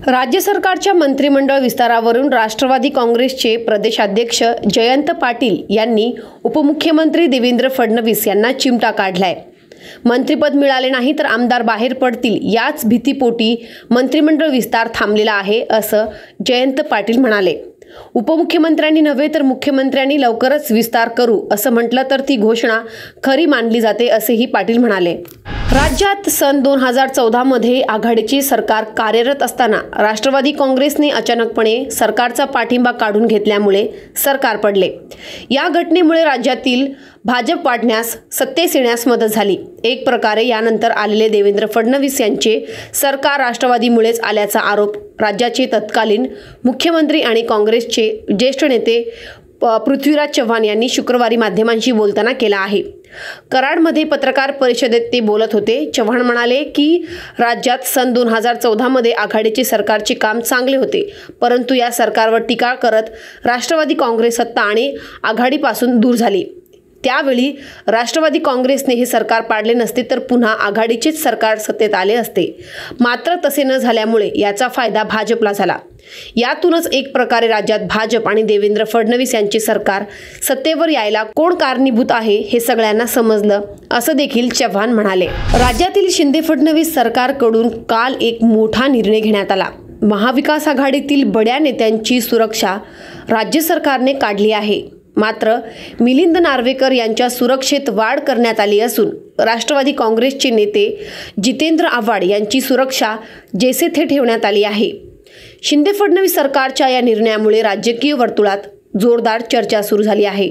राज्य सरकारच्या मंत्रिमंडळ विस्तारावरून राष्ट्रवादी काँग्रेसचे प्रदेशाध्यक्ष जयंत पाटील यांनी उपमुख्यमंत्री देवेंद्र फडणवीस यांना चिमटा काढलाय। मंत्रिपद मिळाले नाही तर आमदार बाहेर पडतील याच भीतीपोटी मंत्रिमंडळ विस्तार थांबलेला आहे असं जयंत पाटील म्हणाले। उपमुख्यमंत्र्यांनी नव्हे तर मुख्यमंत्र्यांनी लवकरच विस्तार करू असं म्हटलं तर ती घोषणा खरी मानली जाते असेही पाटील म्हणाले। राज्यात सन 2014 मध्ये आघाडीचे सरकार कार्यरत असताना राष्ट्रवादी काँग्रेसने अचानकपणे सरकारचा पाठिंबा काढून घेतल्यामुळे सरकार पडले। या घटनेमुळे राज्यातील भाजप वाढण्यास सत्तेस येण्यास मदत झाली। एक प्रकारे यानंतर आलेले देवेंद्र फडणवीस यांचे सरकार राष्ट्रवादीमुळेच आल्याचा आरोप राज्याचे तत्कालीन मुख्यमंत्री आणि काँग्रेसचे ज्येष्ठ नेते पृथ्वीराज चव्हाण यांनी शुक्रवारी माध्यमांशी बोलताना केला आहे। कराडमध्ये पत्रकार परिषदेत ते बोलत होते। चव्हाण म्हणाले की राज्यात सन 2014 मध्ये आघाडीचे सरकारचे काम चांगले होते, परंतु या सरकारवर टीका करत राष्ट्रवादी काँग्रेस सत्ता आणि आघाडीपासून दूर झाली। त्यावेळी राष्ट्रवादी काँग्रेसने हे सरकार पाडले नसते तर पुन्हा आघाडीचेच सरकार सत्तेत आले असते, मात्र तसे न झाल्यामुळे याचा फायदा भाजपला झाला। यातूनच एक प्रकारे राज्यात भाजप आणि देवेंद्र फडणवीस यांचे सरकार सत्तेवर यायला कोण कारणीभूत आहे हे सगळ्यांना समजलं असं देखील चव्हाण म्हणाले। राज्यातील शिंदे फडणवीस सरकारकडून काल एक मोठा निर्णय घेण्यात आला। महाविकास आघाडीतील बड्या नेत्यांची सुरक्षा राज्य सरकारने काढली आहे, मात्र मिलिंद नार्वेकर यांच्या सुरक्षेत वाढ करण्यात आली असून राष्ट्रवादी काँग्रेसचे नेते जितेंद्र आव्हाड यांची सुरक्षा जैसे थे ठेवण्यात आली आहे। शिंदे फडणवीस सरकारच्या या निर्णयामुळे राजकीय वर्तुळात जोरदार चर्चा सुरू झाली आहे।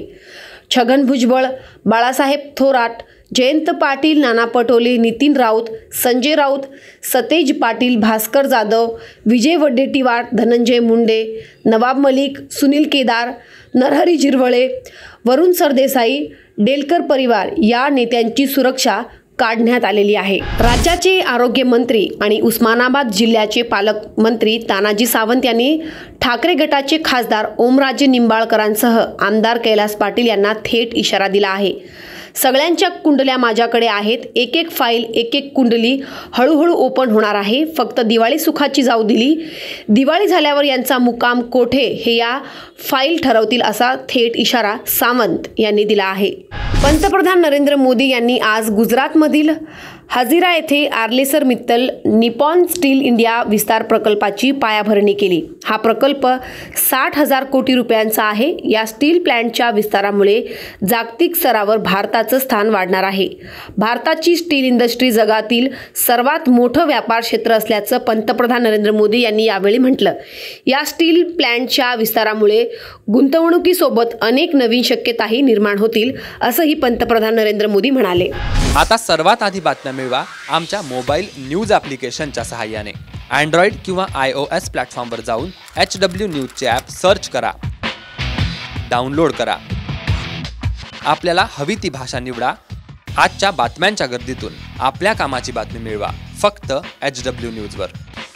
छगन भुजबळ, बाळासाहेब थोरात, जयंत पाटील, नाना पटोले, नितीन राऊत, संजय राऊत, सतेज पाटील, भास्कर जाधव, विजय वडेट्टीवार, धनंजय मुंडे, नवाब मलिक, सुनील केदार, नरहरी झिरवळे, वरुण सरदेसाई, डेलकर परिवार या नेत्यांची सुरक्षा काढण्यात आलेली आहे। राज्याचे आरोग्य मंत्री आणि उस्मानाबाद जिल्ह्याचे पालकमंत्री तानाजी सावंत यांनी ठाकरे गटाचे खासदार ओमराजे निंबाळकरांसह आमदार कैलास पाटील यांना थेट इशारा दिला आहे। सगळ्यांच्या कुंडल्या माझ्याकडे आहेत, एक एक फाईल, एक एक कुंडली हळूहळू ओपन होणार आहे। फक्त दिवाळी सुखाची जाऊ दिली, दिवाळी झाल्यावर यांचा मुक्काम कोठे हे या फाईल ठरवतील असा थेट इशारा सावंत यांनी दिला आहे। पंतप्रधान नरेंद्र मोदी यांनी आज गुजरातमधील हजीरा येथे Arcelor Mittal Nippon steel India विस्तार प्रकल्पाची पायाभरणी केली। हा प्रकल्प 60,000 कोटी रुपयांचा आहे। या स्टील प्लॅन्टच्या विस्तारामुळे जागतिक स्तरावर भारताचं स्थान वाढणार आहे। भारताची स्टील इंडस्ट्री जगातील सर्वात मोठं व्यापार क्षेत्र असल्याचं पंतप्रधान नरेंद्र मोदी यांनी यावेळी म्हटलं। या स्टील प्लॅन्टच्या विस्तारामुळे गुंतवणुकीसोबत अनेक नवीन शक्यताही निर्माण होतील असंही पंतप्रधान नरेंद्र मोदी म्हणाले। आता सर्वात आधी बातम्या मिळवा आमच्या मोबाईल न्यूज ॲप्लिकेशनच्या सहाय्याने। अँड्रॉइड किंवा iOS प्लॅटफॉर्मवर जाऊन HW न्यूजचे ॲप सर्च करा, डाउनलोड करा। आपल्याला हवी ती भाषा निवडा। आजच्या बातम्यांच्या गर्दीतून आपल्या कामाची बातमी मिळवा फक्त HW न्यूजवर।